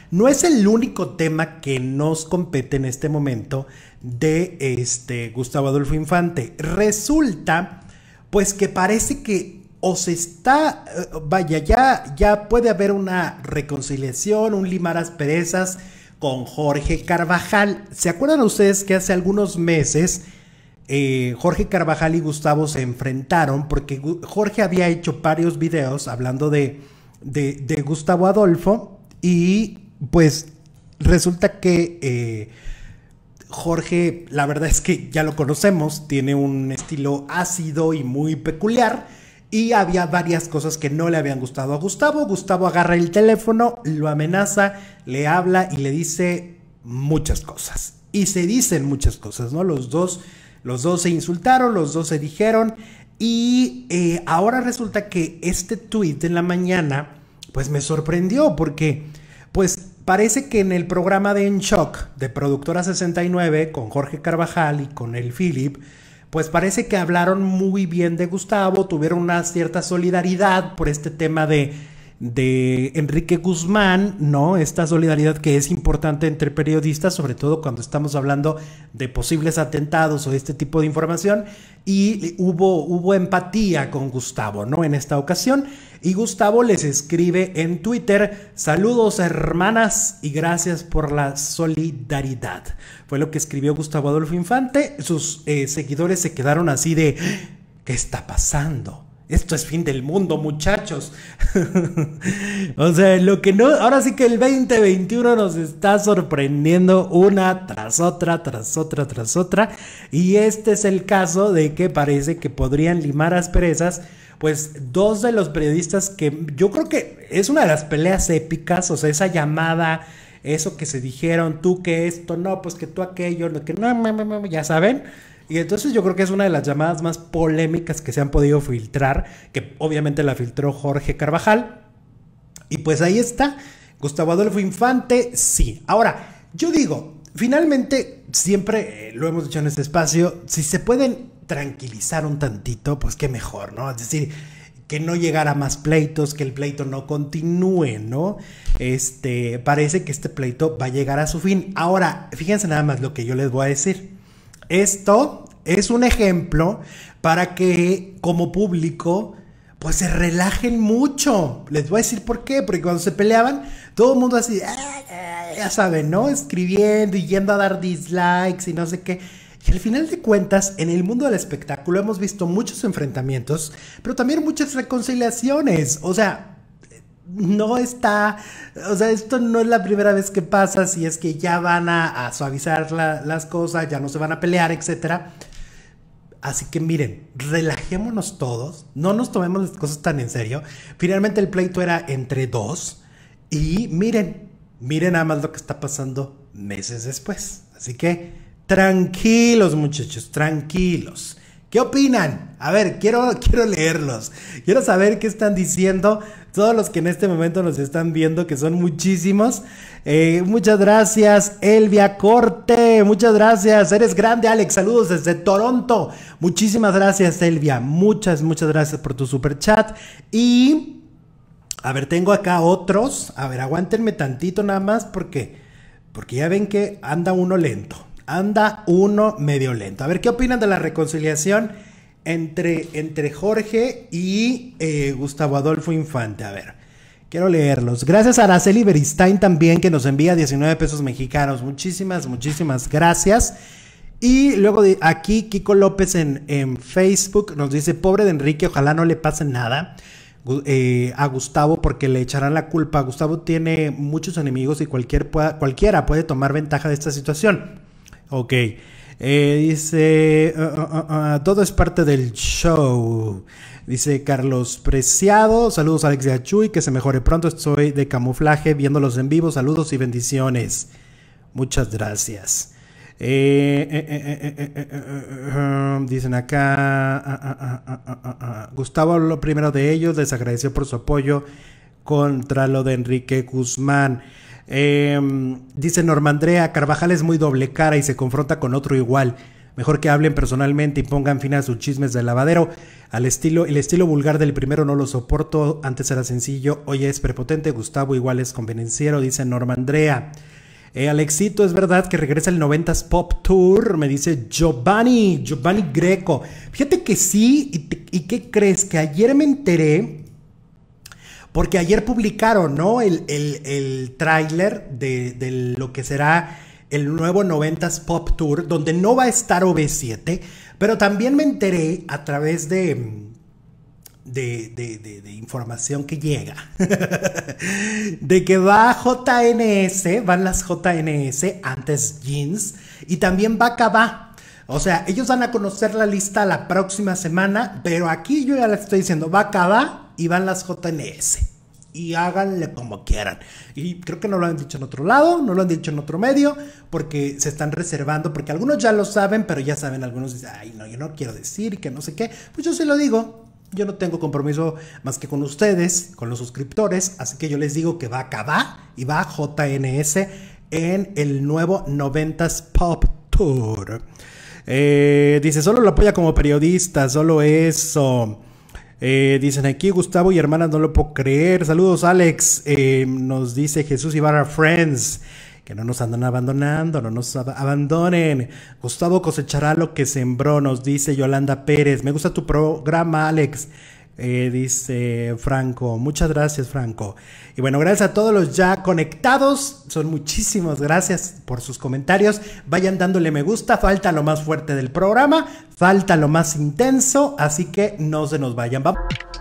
no es el único tema que nos compete en este momento de Gustavo Adolfo Infante. Resulta, pues que parece que o se está, vaya, ya puede haber una reconciliación, un limar asperezas con Jorge Carvajal. ¿Se acuerdan ustedes que hace algunos meses Jorge Carvajal y Gustavo se enfrentaron? Porque Jorge había hecho varios videos hablando de Gustavo Adolfo y pues resulta que Jorge, la verdad es que ya lo conocemos, tiene un estilo ácido y muy peculiar. Y había varias cosas que no le habían gustado a Gustavo. Gustavo agarra el teléfono, lo amenaza, le habla y le dice muchas cosas. Y se dicen muchas cosas, ¿no? Los dos se insultaron, los dos se dijeron. Y ahora resulta que este tweet en la mañana, pues me sorprendió porque, pues parece que en el programa de En Shock de Productora 69 con Jorge Carvajal y con el Philip, pues parece que hablaron muy bien de Gustavo, tuvieron una cierta solidaridad por este tema de Enrique Guzmán, ¿no? Esta solidaridad que es importante entre periodistas, sobre todo cuando estamos hablando de posibles atentados o este tipo de información, y hubo empatía con Gustavo, ¿no? En esta ocasión, y Gustavo les escribe en Twitter: saludos hermanas y gracias por la solidaridad. Fue lo que escribió Gustavo Adolfo Infante. Sus seguidores se quedaron así de: ¿qué está pasando? Esto es fin del mundo, muchachos. O sea, lo que no, ahora sí que el 2021 nos está sorprendiendo una tras otra, tras otra, tras otra. Y este es el caso de que parece que podrían limar asperezas, pues dos de los periodistas que yo creo que es una de las peleas épicas, o sea, esa llamada, eso que se dijeron, tú que esto, no, pues que tú aquello, lo que no, ya saben. Y entonces yo creo que es una de las llamadas más polémicas que se han podido filtrar, que obviamente la filtró Jorge Carvajal. Y pues ahí está, Gustavo Adolfo Infante, sí. Ahora, yo digo, finalmente, siempre lo hemos dicho en este espacio, si se pueden tranquilizar un tantito, pues qué mejor, ¿no? Es decir, que no llegara a más pleitos, que el pleito no continúe, ¿no? Parece que este pleito va a llegar a su fin. Ahora, fíjense nada más lo que yo les voy a decir. Esto es un ejemplo para que como público pues se relajen mucho. Les voy a decir por qué, porque cuando se peleaban todo el mundo así, ya saben, ¿no? Escribiendo y yendo a dar dislikes y no sé qué. Y al final de cuentas, en el mundo del espectáculo hemos visto muchos enfrentamientos, pero también muchas reconciliaciones. O sea, no está, o sea, esto no es la primera vez que pasa, si es que ya van a suavizar las cosas, ya no se van a pelear, etcétera. Así que miren, relajémonos todos, no nos tomemos las cosas tan en serio. Finalmente el pleito era entre dos y miren nada más lo que está pasando meses después. Así que tranquilos, muchachos, tranquilos. ¿Qué opinan? A ver, quiero leerlos. Quiero saber qué están diciendo todos los que en este momento nos están viendo, que son muchísimos. Muchas gracias, Elvia Corte. Muchas gracias. Eres grande, Alex. Saludos desde Toronto. Muchísimas gracias, Elvia. Muchas gracias por tu super chat. Y, a ver, tengo acá otros. A ver, aguántenme tantito nada más porque ya ven que anda uno lento. Anda uno medio lento. A ver, ¿qué opinan de la reconciliación entre Jorge y Gustavo Adolfo Infante? A ver, quiero leerlos. Gracias a Araceli Beristain también, que nos envía 19 pesos mexicanos. Muchísimas gracias. Y luego aquí Kiko López en Facebook nos dice: pobre de Enrique, ojalá no le pase nada a Gustavo porque le echarán la culpa. Gustavo tiene muchos enemigos y cualquiera puede tomar ventaja de esta situación. Ok, dice, todo es parte del show, dice Carlos Preciado. Saludos a Alex de Achuy, que se mejore pronto, estoy de camuflaje viéndolos en vivo, saludos y bendiciones. Muchas gracias. Dicen acá, Gustavo habló primero de ellos, les agradeció por su apoyo contra lo de Enrique Guzmán. Dice Norma Andrea, Carvajal es muy doble cara y se confronta con otro igual. Mejor que hablen personalmente y pongan fin a sus chismes de lavadero. El estilo vulgar del primero no lo soporto. Antes era sencillo, hoy es prepotente. Gustavo igual es convenenciero, dice Norma Andrea. Alexito, es verdad que regresa el 90s Pop Tour, me dice Giovanni Greco. Fíjate que sí, ¿y qué crees? Que ayer me enteré, porque ayer publicaron, ¿no? El tráiler de lo que será el nuevo 90s Pop Tour, donde no va a estar OV7, pero también me enteré a través de información que llega de que va JNS, van las JNS, antes Jeans, y también va Cabá. O sea, ellos van a conocer la lista la próxima semana, pero aquí yo ya les estoy diciendo, va Cabá y van las JNS. Y háganle como quieran. Y creo que no lo han dicho en otro lado, no lo han dicho en otro medio, porque se están reservando, porque algunos ya lo saben, pero ya saben, algunos dicen, ay no, yo no quiero decir, que no sé qué. Pues yo se lo digo. Yo no tengo compromiso más que con ustedes, con los suscriptores, así que yo les digo que va Cabá y va JNS en el nuevo 90s Pop Tour. Dice, solo lo apoya como periodista, solo eso. Dicen aquí, Gustavo y hermanas, no lo puedo creer. Saludos, Alex. Nos dice Jesús Ibarra Friends. Que no nos andan abandonando, no nos abandonen. Gustavo cosechará lo que sembró, nos dice Yolanda Pérez. Me gusta tu programa, Alex. Dice Franco. Muchas gracias, Franco. Y bueno, gracias a todos los ya conectados. Son muchísimas gracias por sus comentarios. Vayan dándole me gusta. Falta lo más fuerte del programa. Falta lo más intenso. Así que no se nos vayan. Vamos.